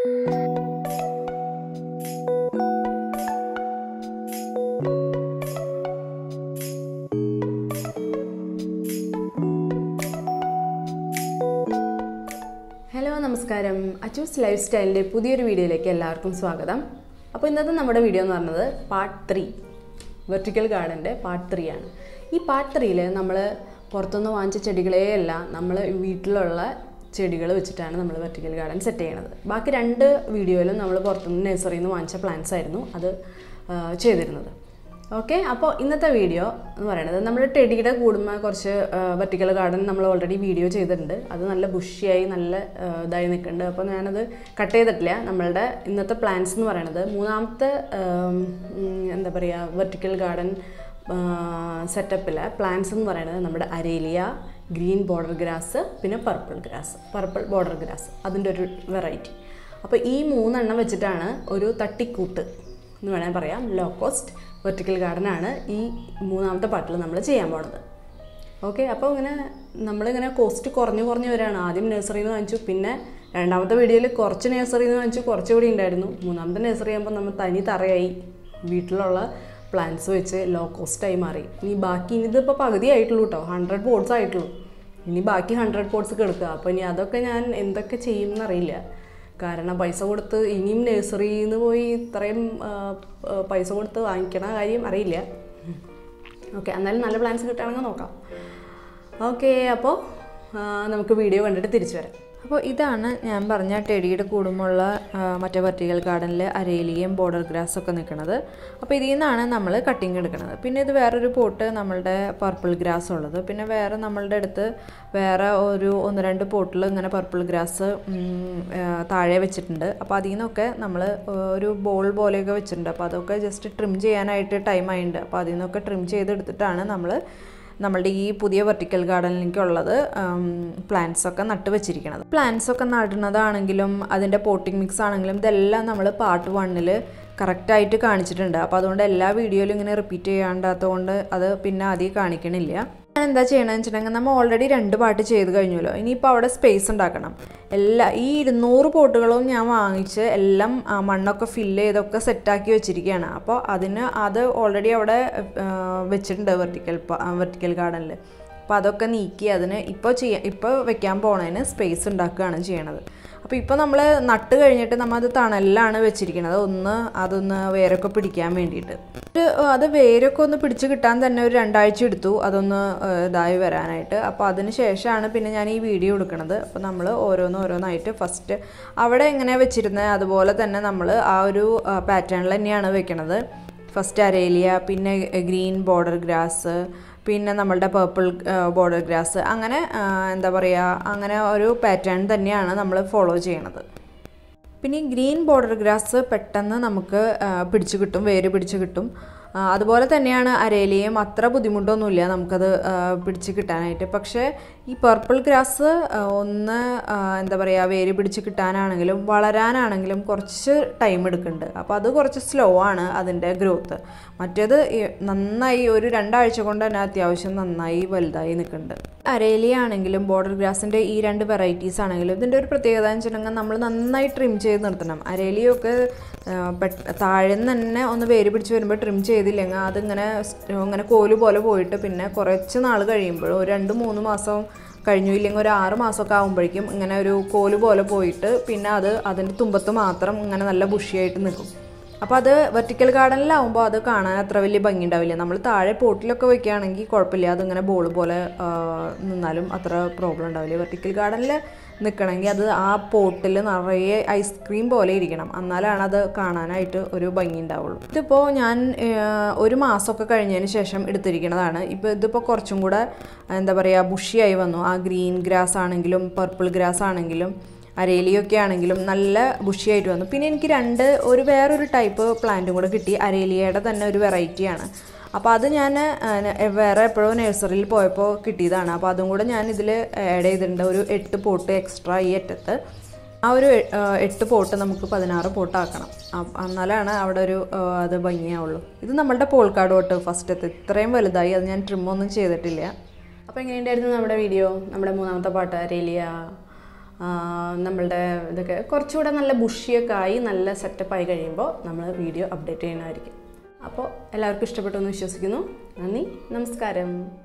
Hello, നമസ്കാരം. Achus life സ്റ്റൈലിന്റെ പുതിയൊരു വീഡിയോയിലേക്ക് എല്ലാവർക്കും സ്വാഗതം. അപ്പോൾ ഇന്നത്തെ നമ്മുടെ വീഡിയോ എന്ന് പറയുന്നത് പാർട്ട് 3 വെർട്ടിക്കൽ ഗാർഡന്റെ പാർട്ട് 3 ആണ്. ഈ പാർട്ട് 3ൽ നമ്മൾ പുറത്തുനിന്ന് വാങ്ങിച്ച ചെടികളെയല്ല നമ്മൾ വീട്ടിലുള്ള ചെടികൾ വെച്ചിട്ടാണ് നമ്മൾ വെർട്ടിക്കൽ ഗാർഡൻ സെറ്റ് ചെയ്യുന്നത്. ബാക്കി 2 വീഡിയോയിലും നമ്മൾ പുറത്തുനിന്ന് നഴ്സറിയിൽ നിന്ന് വാങ്ങിച്ച പ്ലാന്റ്സ് ആയിരുന്നു അത് ചെയ്തിരുന്നത്. ഓക്കെ, അപ്പോൾ ഇന്നത്തെ വീഡിയോ എന്ന് പറയുന്നത് നമ്മൾ ടെഡിയുടെ കൂടുമ്പോൾ കുറച്ച് വെർട്ടിക്കൽ ഗാർഡൻ നമ്മൾ ഓൾറെഡി വീഡിയോ ചെയ്തിട്ടുണ്ട്. അത് നല്ല ബുഷിയായി നല്ല ഇതായി നിൽക്കുന്നുണ്ട്. അപ്പോൾ ഞാനത് കട്ട് ചെയ്തിട്ടില്ല. നമ്മളുടെ ഇന്നത്തെ പ്ലാന്റ്സ് എന്ന് പറയുന്നത് മൂന്നാമത്തെ എന്താ പറയുക വെർട്ടിക്കൽ ഗാർഡൻ സെറ്റപ്പിലെ പ്ലാന്റ്സ് എന്ന് പറയുന്നത് നമ്മുടെ അരേലിയ, ഗ്രീൻ ബോർഡർ ഗ്രാസ്, പിന്നെ പർപ്പിൾ ബോർഡർ ഗ്രാസ്, അതിൻ്റെ ഒരു വെറൈറ്റി. അപ്പോൾ ഈ 3 എണ്ണം വെച്ചിട്ടാണ് ഒരു തട്ടിക്കൂട്ട് എന്ന് വേണമെങ്കിൽ പറയാം, ലോ കോസ്റ്റ് വെർട്ടിക്കൽ ഗാർഡനാണ് ഈ മൂന്നാമത്തെ പാർട്ടിൽ നമ്മൾ ചെയ്യാൻ പോണത്. ഓക്കെ, അപ്പോൾ നമ്മളിങ്ങനെ കോസ്റ്റ് കുറഞ്ഞ് വരികയാണ്. ആദ്യം നഴ്സറിയിൽ നിന്ന് വാങ്ങിച്ചു, പിന്നെ രണ്ടാമത്തെ വീഡിയോയിൽ കുറച്ച് നഴ്സറിയിൽ നിന്ന് വാങ്ങിച്ചു, കുറച്ചുകൂടി ഉണ്ടായിരുന്നു. മൂന്നാമത്തെ നഴ്സറി ആകുമ്പോൾ നമ്മൾ തനി തറയായി വീട്ടിലുള്ള പ്ലാന്റ്സ് വെച്ച് ലോ കോസ്റ്റായി മാറി. ഇനി ഇതിപ്പോൾ പകുതി ആയിട്ടുള്ളൂ കേട്ടോ, 100 പോട്ട്സ് ആയിട്ടുള്ളൂ. ഇനി ബാക്കി 100 പോട്ട്സ് കിടക്കുക. അപ്പോൾ ഇനി അതൊക്കെ ഞാൻ എന്തൊക്കെ ചെയ്യുമെന്നറിയില്ല. കാരണം പൈസ കൊടുത്ത് ഇനിയും നഴ്സറിയിൽ നിന്ന് പോയി ഇത്രയും പൈസ കൊടുത്ത് വാങ്ങിക്കണ കാര്യം അറിയില്ല. ഓക്കെ, എന്നാലും നല്ല പ്ലാൻസ് കിട്ടുകയാണെങ്കിൽ നോക്കാം. ഓക്കെ, അപ്പോൾ നമുക്ക് വീഡിയോ കണ്ടിട്ട് തിരിച്ചു വരാം. അപ്പോൾ ഇതാണ് ഞാൻ പറഞ്ഞ ടെഡിയുടെ കൂടുമുള്ള മറ്റേ വെർട്ടിക്കൽ ഗാർഡനിൽ അരേലിയും ബോർഡർ ഗ്രാസൊക്കെ നിൽക്കുന്നത്. അപ്പോൾ ഇതിൽ നിന്നാണ് നമ്മൾ കട്ടിങ് എടുക്കുന്നത്. പിന്നെ ഇത് വേറൊരു പോട്ട് നമ്മളുടെ പർപ്പിൾ ഗ്രാസ് ഉള്ളത്. പിന്നെ വേറെ നമ്മളുടെ അടുത്ത് വേറെ ഒരു 1-2 പോട്ടിൽ ഇങ്ങനെ പർപ്പിൾ ഗ്രാസ് താഴെ വെച്ചിട്ടുണ്ട്. അപ്പോൾ അതിൽ നിന്നൊക്കെ നമ്മൾ ഒരു ബോൾ പോലെയൊക്കെ വെച്ചിട്ടുണ്ട്. അപ്പോൾ അതൊക്കെ ജസ്റ്റ് ട്രിം ചെയ്യാനായിട്ട് ടൈം ആയിട്ടുണ്ട്. അപ്പോൾ അതിൽ നിന്നൊക്കെ ട്രിം ചെയ്തെടുത്തിട്ടാണ് നമ്മളുടെ ഈ പുതിയ വെർട്ടിക്കൽ ഗാർഡനിലേക്കുള്ളത് പ്ലാന്റ്സൊക്കെ നട്ട് വെച്ചിരിക്കുന്നത്. പ്ലാന്റ്സൊക്കെ നടുന്നതാണെങ്കിലും അതിൻ്റെ പോട്ടിംഗ് മിക്സ് ആണെങ്കിലും ഇതെല്ലാം നമ്മൾ പാർട്ട് 1ൽ കറക്റ്റായിട്ട് കാണിച്ചിട്ടുണ്ട്. അപ്പോൾ അതുകൊണ്ട് എല്ലാ വീഡിയോയിലും ഇങ്ങനെ റിപ്പീറ്റ് ചെയ്യാണ്ടാത്തതുകൊണ്ട് അത് പിന്നെ ആദ്യം കാണിക്കണില്ല. ഞാൻ എന്താ ചെയ്യണമെന്ന് വെച്ചിട്ടുണ്ടെങ്കിൽ നമ്മൾ ഓൾറെഡി 2 പാർട്ട് ചെയ്ത് കഴിഞ്ഞല്ലോ. ഇനിയിപ്പോൾ അവിടെ സ്പേസ് ഉണ്ടാക്കണം. ഈ 200 പോട്ടുകളും ഞാൻ വാങ്ങിച്ച് എല്ലാം മണ്ണൊക്കെ ഫില്ല് ചെയ്തൊക്കെ സെറ്റാക്കി വെച്ചിരിക്കുകയാണ്. അപ്പോൾ അത് ഓൾറെഡി അവിടെ വെച്ചിട്ടുണ്ട് വെർട്ടിക്കൽ ഗാർഡനിൽ. അപ്പോൾ അതൊക്കെ നീക്കി അതിന് ഇപ്പോൾ വെക്കാൻ പോണതിന് സ്പേസ് ഉണ്ടാക്കുകയാണ് ചെയ്യണത്. അപ്പോൾ ഇപ്പോൾ നമ്മൾ നട്ട് കഴിഞ്ഞിട്ട് നമ്മൾ അത് തണലിലാണ് വെച്ചിരിക്കുന്നത്, അതൊന്ന് വേരൊക്കെ പിടിക്കാൻ വേണ്ടിയിട്ട്. അത് വേരൊക്കെ ഒന്ന് പിടിച്ച് കിട്ടാൻ തന്നെ ഒരു 2 ആഴ്ച എടുത്തു അതൊന്ന് ഇതായി വരാനായിട്ട്. അപ്പോൾ അതിന് ശേഷമാണ് പിന്നെ ഞാൻ ഈ വീഡിയോ എടുക്കുന്നത്. അപ്പോൾ നമ്മൾ ഓരോന്നായിട്ട് ഫസ്റ്റ് അവിടെ എങ്ങനെ വെച്ചിരുന്നത് അതുപോലെ തന്നെ നമ്മൾ ആ ഒരു പാറ്റേണിൽ തന്നെയാണ് വെക്കണത്. ഫസ്റ്റ് അരേലിയ, പിന്നെ ഗ്രീൻ ബോർഡർ ഗ്രാസ്, പിന്നെ നമ്മളുടെ പർപ്പിൾ ബോർഡർ ഗ്രാസ്, അങ്ങനെ എന്താ പറയുക, അങ്ങനെ ഒരു പാറ്റേൺ തന്നെയാണ് നമ്മൾ ഫോളോ ചെയ്യണത്. പിന്നെ ഈ ഗ്രീൻ ബോർഡർ ഗ്രാസ് പെട്ടെന്ന് നമുക്ക് വേര് പിടിച്ച് കിട്ടും. അതുപോലെ തന്നെയാണ് അരേലിയും, അത്ര ബുദ്ധിമുട്ടൊന്നുമില്ല നമുക്കത് പിടിച്ച് കിട്ടാനായിട്ട്. പക്ഷേ ഈ പർപ്പിൾ ഗ്രാസ് എന്താ പറയുക, വേര് പിടിച്ച് കിട്ടാനാണെങ്കിലും വളരാനാണെങ്കിലും കുറച്ച് ടൈം എടുക്കുന്നുണ്ട്. അപ്പോൾ അത് കുറച്ച് സ്ലോ ആണ് അതിൻ്റെ ഗ്രോത്ത്. മറ്റേത് നന്നായി ഒരു 2 ആഴ്ച കൊണ്ട് തന്നെ അത്യാവശ്യം നന്നായി വലുതായി നിൽക്കുന്നുണ്ട്. അരേലിയ ആണെങ്കിലും ബോർഡർ ഗ്രാസിൻ്റെ ഈ 2 വെറൈറ്റീസ് ആണെങ്കിലും ഇതിൻ്റെ ഒരു പ്രത്യേകത എന്ന് വെച്ചിട്ടുണ്ടെങ്കിൽ നമ്മൾ നന്നായി ട്രിം ചെയ്ത് നിർത്തണം. അരേലിയൊക്കെ താഴെ നിന്ന് തന്നെ ഒന്ന് വേര് പിടിച്ച് വരുമ്പോൾ ട്രിം ചെയ്തില്ലെങ്കിൽ അതിങ്ങനെ കോല് പോലെ പോയിട്ട് പിന്നെ കുറച്ച് നാൾ കഴിയുമ്പോൾ ഒരു 2-3 മാസം കഴിഞ്ഞു, ഇല്ലെങ്കിൽ ഒരു 6 മാസമൊക്കെ ആകുമ്പോഴേക്കും ഇങ്ങനെ ഒരു കോല് പോലെ പോയിട്ട് പിന്നെ അതിൻ്റെ തുമ്പത്ത് മാത്രം ഇങ്ങനെ നല്ല ബുഷിയായിട്ട് നിൽക്കും. അപ്പോൾ അത് വെർട്ടിക്കൽ ഗാർഡനിലാവുമ്പോൾ അത് കാണാൻ അത്ര വലിയ ഭംഗി ഉണ്ടാവില്ല. നമ്മൾ താഴെ പോട്ടിലൊക്കെ വെക്കുകയാണെങ്കിൽ കുഴപ്പമില്ല, അതിങ്ങനെ ബോൾ പോലെ നിന്നാലും അത്ര പ്രോബ്ലം ഉണ്ടാവില്ല. വെർട്ടിക്കൽ ഗാർഡനിൽ നിൽക്കണമെങ്കിൽ അത് ആ പോട്ടിൽ നിറയെ ഐസ്ക്രീം പോലെ ഇരിക്കണം, എന്നാലാണ് അത് കാണാനായിട്ട് ഒരു ഭംഗി ഉണ്ടാവുള്ളൂ. ഇതിപ്പോൾ ഞാൻ 1 മാസമൊക്കെ കഴിഞ്ഞതിന് ശേഷം എടുത്തിരിക്കുന്നതാണ്. ഇതിപ്പോൾ കുറച്ചും കൂടെ എന്താ പറയുക ബുഷിയായി വന്നു. ആ ഗ്രീൻ ഗ്രാസ് ആണെങ്കിലും പർപ്പിൾ ഗ്രാസ് ആണെങ്കിലും അരേലിയൊക്കെ ആണെങ്കിലും നല്ല ബുഷിയായിട്ട് വന്നു. പിന്നെ എനിക്ക് വേറൊരു ടൈപ്പ് പ്ലാന്റും കൂടെ കിട്ടി. അരേലിയയുടെ തന്നെ ഒരു വെറൈറ്റിയാണ്. അപ്പോൾ അത് ഞാൻ വേറെ എപ്പോഴോ നഴ്സറിയിൽ പോയപ്പോൾ കിട്ടിയതാണ്. അപ്പോൾ അതും കൂടെ ഞാൻ ഇതിൽ ആഡ് ചെയ്തിട്ടുണ്ട്. ഒരു 8 പോട്ട് എക്സ്ട്രാ ഈ അറ്റത്ത്. ആ ഒരു 8 പോട്ട് നമുക്ക് 16 പോട്ടാക്കണം, എന്നാലാണ് അവിടെ അത് ഭംഗിയാവുള്ളൂ. ഇത് നമ്മളുടെ പോൾക്കാട് പോട്ട് ഫസ്റ്റത്തെ ഇത്രയും വലുതായി, അത് ഞാൻ ട്രിമ്മൊന്നും ചെയ്തിട്ടില്ല. അപ്പോൾ എങ്ങനെയുണ്ടായിരുന്നു നമ്മുടെ വീഡിയോ? നമ്മുടെ മൂന്നാമത്തെ പാട്ട് അരേലിയ നമ്മളുടെ ഇതൊക്കെ കുറച്ചുകൂടെ നല്ല ബുഷിയൊക്കെ ആയി നല്ല സെറ്റപ്പായി കഴിയുമ്പോൾ നമ്മൾ വീഡിയോ അപ്ഡേറ്റ് ചെയ്യുന്നതായിരിക്കും. അപ്പോൾ എല്ലാവർക്കും ഇഷ്ടപ്പെട്ടു എന്ന് വിശ്വസിക്കുന്നു. നന്ദി, നമസ്കാരം.